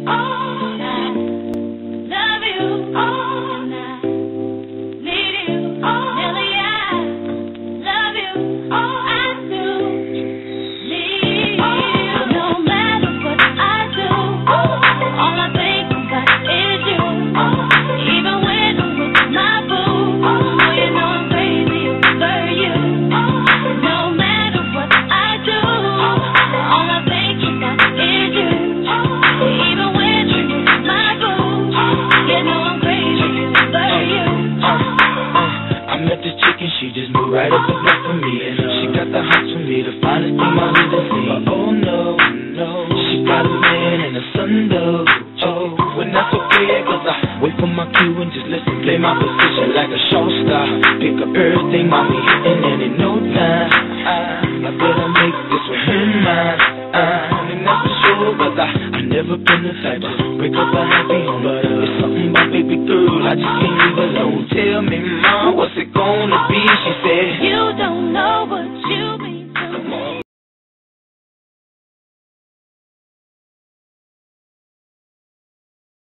all night. Love you all night. Need you till the end. Love you all I do. Need you. No matter what I do, all I think about is you. Even when I'm with my boo, you know I'm crazy over you. No matter what I do, all I think about is you. Even when I'm with my boo, you know I'm crazy over you. I met this chick and she just moved right up the block for me. And she got the hots for me, the finest thing my hood has seen. But oh no, she got a man and a son though. Oh, when that's okay, cause I wait for my cue and just listen, play my position like a show star. Pick up everything, mommy, hitting, and in no time I better make this with her mine. And that's for sure, cause I never been the type to break up a happy home. But it's something about baby girl, I just can't leave alone. Tell me, mom, what's it gonna be? She said, you don't know what you've been